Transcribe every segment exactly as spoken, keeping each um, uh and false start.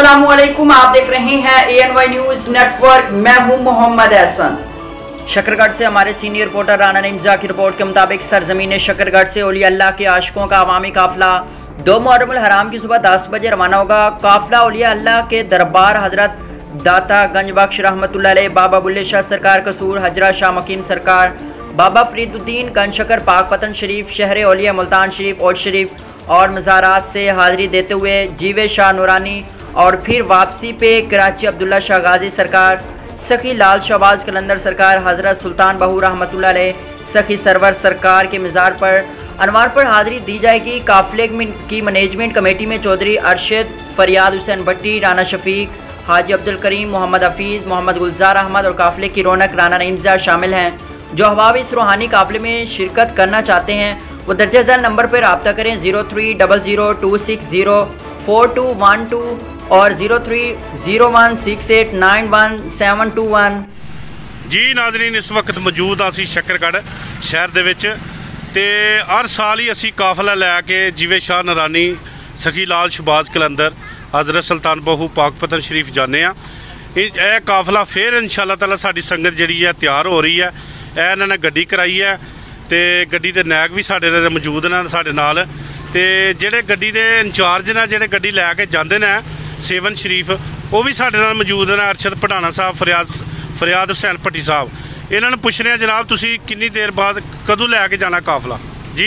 अस्सलामुअलैकुम, आप देख रहे हैं A N Y news network. मैं हूं मोहम्मद एहसन। शकरगढ़ से हमारे सीनियर रिपोर्टर राना निम्जा की रिपोर्ट के मुताबिक सरजमीन शकरगढ़ से औलिया अल्लाह के आशिकों का अवामी काफिला दो मुहर्रम हराम की सुबह दस बजे रवाना होगा। काफिला औलिया अल्लाह के दरबार हजरत दाता गंज बख्श रहमतुल्लाह अलैह, बाबा बुल्ले शाह सरकार कसूर, हजरत शाह मकीम सरकार, बाबा फरीदुद्दीन गंजशकर पाकपतन शरीफ, शहर औलिया मुल्तान शरीफ, ओल शरीफ और मज़ारात से हाज़िरी देते हुए जीवे शाह नूरानी और फिर वापसी पे कराची अब्दुल्ला शाह गाजी सरकार, सखी लाल शहबाज कलंदर सरकार, हज़रत सुल्तान बहू रहमतुल्लाह अलैह, सखी सरवर सरकार के मज़ार पर अनवार पर हाज़िरी दी जाएगी। काफिले की मैनेजमेंट कमेटी में चौधरी अरशद, फरियाद हुसैन भट्टी, राना शफीक, हाजी अब्दुल करीम, मोहम्मद हफीज़, मोहम्मद गुलजार अहमद और काफिले की रौनक राना नईमज़ा शामिल हैं। जो अहबाब इस रूहानी काफिले में शिरकत करना चाहते हैं वो दर्ज झैल नंबर पर रब्ता करें zero three double zero two six zero four two one two और zero three zero one six eight nine one seven two one. जी नाज़रीन, इस वक्त मौजूद असी शकरगढ़ शहर दे विच ते हर साल ही असी काफिला लैके जीवे शाह नूरानी, सखी लाल शहबाज कलंदर, हज़रत सुल्तान बहू पाकपतन शरीफ जाने आ। यह काफिला फिर इंशाअल्लाह ताला साडी संगत जिहड़ी है तैयार हो रही है। यह इन्होंने गड्डी कराई है तो गड्डी के नायक भी साढ़े मौजूद ने साढ़े नाल, ते जेड़े गड्डी के इंचार्ज ने जेड़े गड्डी लैके जाते हैं सेवन शरीफ, वो भी साढ़े नाल मौजूद ने। अरशद पठाना साहब, फरियाद फरियाद हुसैन भट्टी साहब, इन्होंने पुछने हैं जनाब तुसी कितनी देर बाद कदों लैके जाना काफिला जी?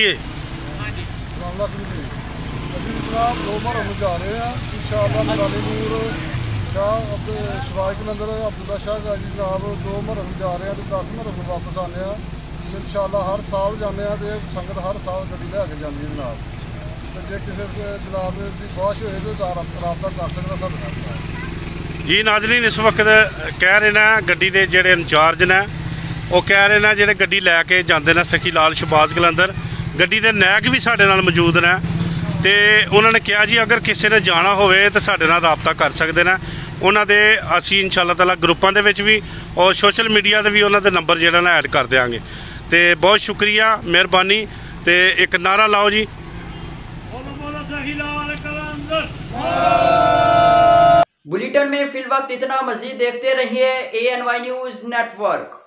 शहबाज कलंदर अब्दुल्ला शाह गाजी साहब दो मुहर्रम जा रहे हैं तो दस मुहर्रम वापस आने इंशाअल्लाह। हर साल जाने तो संगत हर साल गड्डी लैके जाती है जनाब। तो जे किसी जनाब की बाश हो तो रब्ता कर सकता साढ़े। जी नाज़रीन, इस वक्त कह रहे हैं गड्डी के जेड़े इंचार्ज ने वो कह रहे हैं जेड़े गड्डी लैके जाते हैं सखी लाल शहबाज कलंदर, गड्डी के नायक भी साढ़े नाल मौजूद ने। तो उन्होंने कहा जी अगर किसी ने जाना होवे तो साढ़े नाल रब्ता कर सकते हैं। उन्होंने असी इंशाअल्लाह ताला ग्रुपों के भी और सोशल मीडिया से भी उन्होंने नंबर जो ना ऐड कर देंगे। तो बहुत शुक्रिया, मेहरबानी। तो एक नारा लाओ जी। बुलेटिन में फिल वक्त इतना, मजीद देखते रहिए A N Y news network.